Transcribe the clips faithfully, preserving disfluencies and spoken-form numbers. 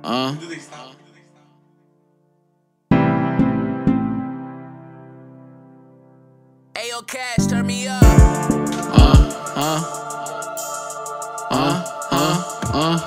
Uh. Ayo, Cash, turn me up. Uh, uh, uh, uh, uh,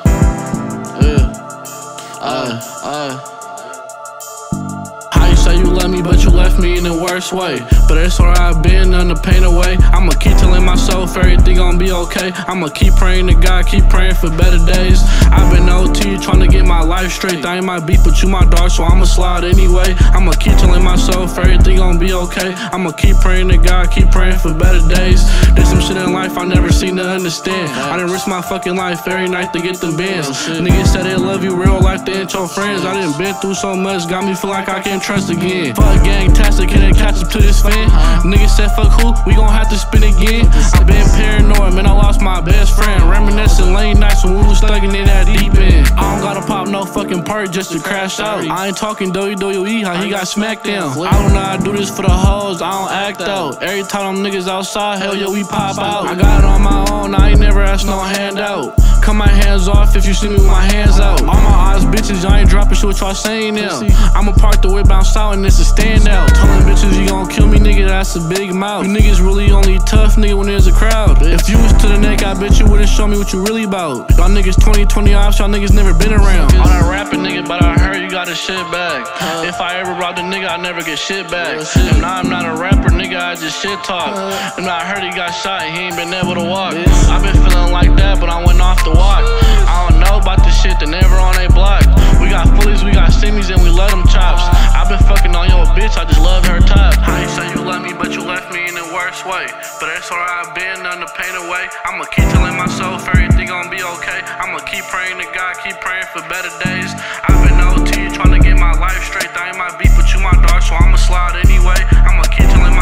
yeah, uh, uh. How you say you love me, but you left me in the worst way? But that's where I've been, none to pain away. I'ma keep telling myself everything gon' be okay. I'ma keep praying to God, keep praying for better days. I've been O T trying to get my life straight. I ain't my beef, but you my dog, so I'ma slide anyway. I'ma keep telling myself everything gon' be okay. I'ma keep praying to God, keep praying for better days. There's some shit in life I never seen to understand. I done risk my fucking life every night to get the bands. Niggas said they love you real life, they ain't your friends. I done been through so much, got me feel like I can't trust again. Fuck gang-tastic, can it catch up to this fan? Niggas said fuck who, we gon' have to spin again. I been paranoid, man, I lost my best friend. Reminiscing late nights when we was stuck in that deep end. I don't gotta pop no fucking party just to crash out. I ain't talking W W E, how he got smacked down. I don't know how to do this for the hoes, I don't act out. Every time them niggas outside, hell yeah, we pop out. I got it on my own, I ain't never asked no handout. Cut my hands off if you see me with my hands out. All my eyes bitches, I ain't dropping shit what y'all saying now. I'ma park the whip, bounce out, and it's a standout. Telling bitches you gon' kill me, nigga, that's a big mouth. You niggas really only tough, nigga, when there's a crowd. If you was to the neck, I bet you wouldn't show me what you really about. Y'all niggas twenty twenty ops, y'all niggas never been around. All that rapping, nigga, but I heard you got a shit back. If I ever robbed a nigga, I never get shit back. And now I'm not a rapper, nigga, I just shit talk. And I heard he got shot, he ain't been able to walk. I been feeling like that, but I went off the walk. I don't know about this shit, they never on they block. We got fullies, we got simmies, and we love them chops. I been fucking on your bitch, I just love her top. How you say you love me, but you left me in the worst way? But that's where I've been, none to pain away. I'ma keep telling myself everything gon' be okay. I'ma keep praying to God, keep praying for better days. I've been O T trying to get my life straight. I ain't my beef, but you my dog, so I'ma slide anyway. I'ma keep telling